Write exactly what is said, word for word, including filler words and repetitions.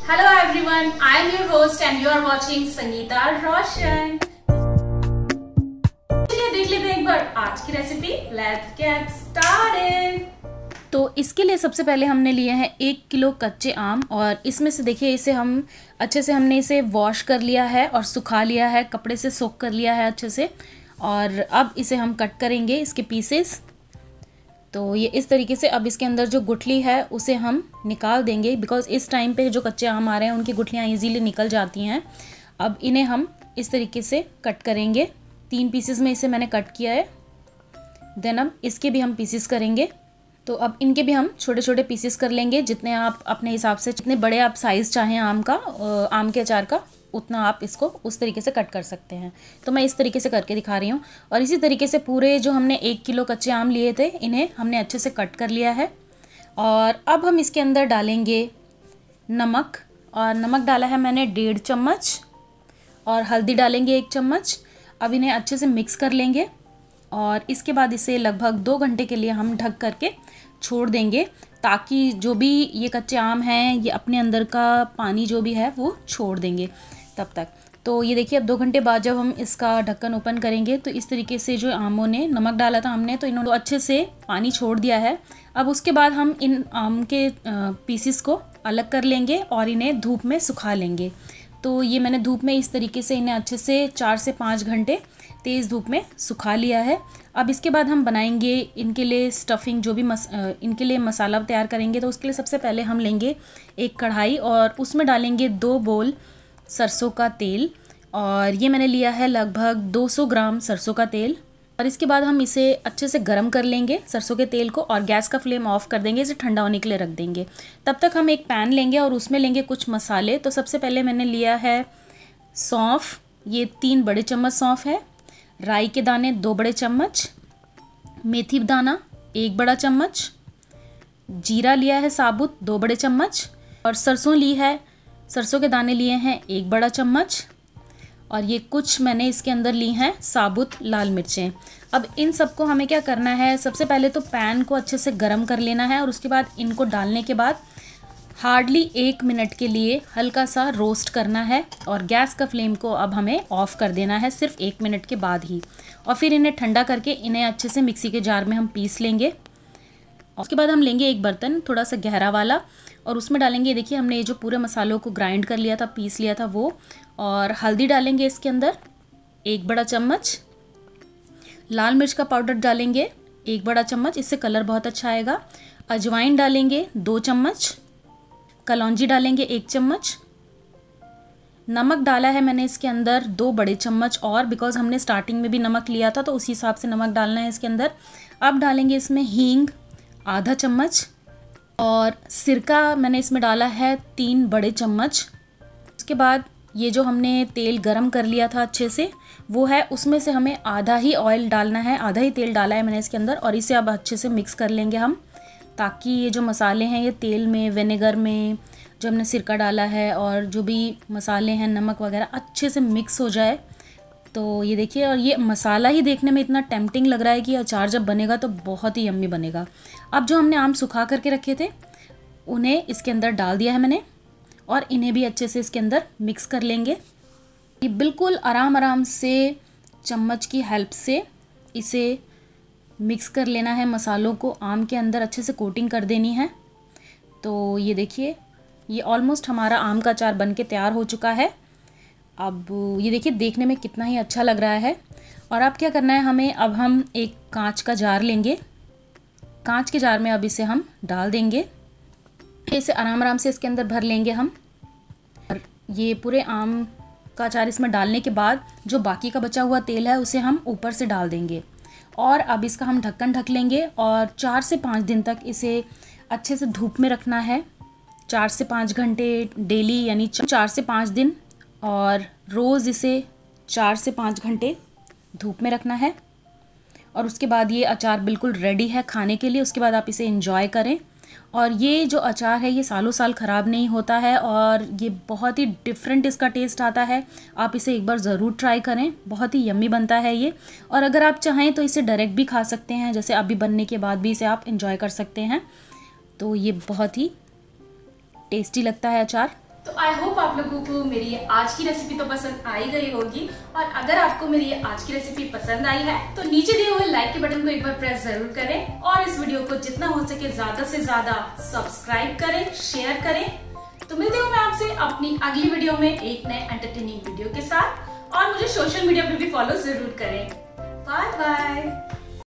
Hello everyone, I am your host and you are watching Sangeeta रोशन। चलिए देख लेते हैं एक बार आज की रेसिपी। Let's get started। तो इसके लिए सबसे पहले हमने लिए हैं एक किलो कच्चे आम और इसमें से देखिए इसे हम अच्छे से हमने इसे वॉश कर लिया है और सुखा लिया है, कपड़े से सोक कर लिया है अच्छे से। और अब इसे हम कट करेंगे इसके पीसेस। तो ये इस तरीके से अब इसके अंदर जो गुठली है उसे हम निकाल देंगे, बिकॉज़ इस टाइम पे जो कच्चे आम आ रहे हैं उनकी गुठलियाँ इजीली निकल जाती हैं। अब इन्हें हम इस तरीके से कट करेंगे। तीन पीसेस में इसे मैंने कट किया है। देन अब इसके भी हम पीसेस करेंगे। तो अब इनके भी हम छोटे छोटे पीसेस कर लेंगे, जितने आप अपने हिसाब से, जितने बड़े आप साइज़ चाहें आम का, आम के अचार का, उतना आप इसको उस तरीके से कट कर सकते हैं। तो मैं इस तरीके से करके दिखा रही हूँ। और इसी तरीके से पूरे जो हमने एक किलो कच्चे आम लिए थे इन्हें हमने अच्छे से कट कर लिया है। और अब हम इसके अंदर डालेंगे नमक, और नमक डाला है मैंने डेढ़ चम्मच, और हल्दी डालेंगे एक चम्मच। अब इन्हें अच्छे से मिक्स कर लेंगे और इसके बाद इसे लगभग दो घंटे के लिए हम ढक करके छोड़ देंगे, ताकि जो भी ये कच्चे आम हैं ये अपने अंदर का पानी जो भी है वो छोड़ देंगे तब तक। तो ये देखिए अब दो घंटे बाद जब हम इसका ढक्कन ओपन करेंगे तो इस तरीके से जो आमों ने नमक डाला था हमने, तो इन्होंने अच्छे से पानी छोड़ दिया है। अब उसके बाद हम इन आम के पीसेस को अलग कर लेंगे और इन्हें धूप में सुखा लेंगे। तो ये मैंने धूप में इस तरीके से इन्हें अच्छे से चार से पाँच घंटे तेज़ धूप में सुखा लिया है। अब इसके बाद हम बनाएंगे इनके लिए स्टफिंग, जो भी मस इनके लिए मसाला तैयार करेंगे। तो उसके लिए सबसे पहले हम लेंगे एक कढ़ाई और उसमें डालेंगे दो बोल सरसों का तेल, और ये मैंने लिया है लगभग दो सौ ग्राम सरसों का तेल। और इसके बाद हम इसे अच्छे से गर्म कर लेंगे सरसों के तेल को, और गैस का फ्लेम ऑफ कर देंगे, इसे ठंडा होने के लिए रख देंगे। तब तक हम एक पैन लेंगे और उसमें लेंगे कुछ मसाले। तो सबसे पहले मैंने लिया है सौंफ, ये तीन बड़े चम्मच सौंफ है। राई के दाने दो बड़े चम्मच, मेथी दाना एक बड़ा चम्मच, जीरा लिया है साबुत दो बड़े चम्मच, और सरसों ली है, सरसों के दाने लिए हैं एक बड़ा चम्मच। और ये कुछ मैंने इसके अंदर ली हैं साबुत लाल मिर्चें। अब इन सबको हमें क्या करना है, सबसे पहले तो पैन को अच्छे से गर्म कर लेना है, और उसके बाद इनको डालने के बाद हार्डली एक मिनट के लिए हल्का सा रोस्ट करना है, और गैस का फ्लेम को अब हमें ऑफ़ कर देना है सिर्फ एक मिनट के बाद ही। और फिर इन्हें ठंडा करके इन्हें अच्छे से मिक्सी के जार में हम पीस लेंगे। उसके बाद हम लेंगे एक बर्तन थोड़ा सा गहरा वाला, और उसमें डालेंगे, देखिए हमने ये जो पूरे मसालों को ग्राइंड कर लिया था, पीस लिया था वो। और हल्दी डालेंगे इसके अंदर एक बड़ा चम्मच, लाल मिर्च का पाउडर डालेंगे एक बड़ा चम्मच, इससे कलर बहुत अच्छा आएगा। अजवाइन डालेंगे दो चम्मच, कलौंजी डालेंगे एक चम्मच। नमक डाला है मैंने इसके अंदर दो बड़े चम्मच, और बिकॉज़ हमने स्टार्टिंग में भी नमक लिया था तो उसी हिसाब से नमक डालना है इसके अंदर। अब डालेंगे इसमें हींग आधा चम्मच, और सिरका मैंने इसमें डाला है तीन बड़े चम्मच। उसके बाद ये जो हमने तेल गरम कर लिया था अच्छे से वो है, उसमें से हमें आधा ही ऑयल डालना है, आधा ही तेल डाला है मैंने इसके अंदर। और इसे अब अच्छे से मिक्स कर लेंगे हम, ताकि ये जो मसाले हैं ये तेल में, विनेगर में जो हमने सिरका डाला है और जो भी मसाले हैं नमक वगैरह अच्छे से मिक्स हो जाए। तो ये देखिए, और ये मसाला ही देखने में इतना टेम्पटिंग लग रहा है कि अचार जब बनेगा तो बहुत ही यम्मी बनेगा। अब जो हमने आम सुखा करके रखे थे उन्हें इसके अंदर डाल दिया है मैंने, और इन्हें भी अच्छे से इसके अंदर मिक्स कर लेंगे। ये बिल्कुल आराम आराम से चम्मच की हेल्प से इसे मिक्स कर लेना है, मसालों को आम के अंदर अच्छे से कोटिंग कर देनी है। तो ये देखिए, ये ऑलमोस्ट हमारा आम का अचार बन के तैयार हो चुका है। अब ये देखिए देखने में कितना ही अच्छा लग रहा है। और अब क्या करना है हमें, अब हम एक कांच का जार लेंगे, कांच के जार में अब इसे हम डाल देंगे। इसे आराम आराम से इसके अंदर भर लेंगे हम। और ये पूरे आम का अचार इसमें डालने के बाद जो बाकी का बचा हुआ तेल है उसे हम ऊपर से डाल देंगे। और अब इसका हम ढक्कन ढक लेंगे, और चार से पाँच दिन तक इसे अच्छे से धूप में रखना है। चार से पाँच घंटे डेली, यानी चार से पाँच दिन, और रोज़ इसे चार से पाँच घंटे धूप में रखना है। और उसके बाद ये अचार बिल्कुल रेडी है खाने के लिए। उसके बाद आप इसे एंजॉय करें। और ये जो अचार है ये सालों साल ख़राब नहीं होता है, और ये बहुत ही डिफरेंट इसका टेस्ट आता है। आप इसे एक बार ज़रूर ट्राई करें, बहुत ही यम्मी बनता है ये। और अगर आप चाहें तो इसे डायरेक्ट भी खा सकते हैं, जैसे अभी बनने के बाद भी इसे आप एंजॉय कर सकते हैं। तो ये बहुत ही टेस्टी लगता है अचार। तो आई होप आप लोगों को मेरी आज की रेसिपी तो पसंद आई गई होगी, और अगर आपको मेरी आज की रेसिपी पसंद आई है तो नीचे दिए हुए लाइक के बटन को एक बार प्रेस जरूर करें और इस वीडियो को जितना हो सके ज्यादा से ज्यादा सब्सक्राइब करें, शेयर करें। तो मिलती हूँ मैं आपसे अपनी अगली वीडियो में एक नए एंटरटेनिंग वीडियो के साथ, और मुझे सोशल मीडिया पे भी फॉलो जरूर करें। Bye bye.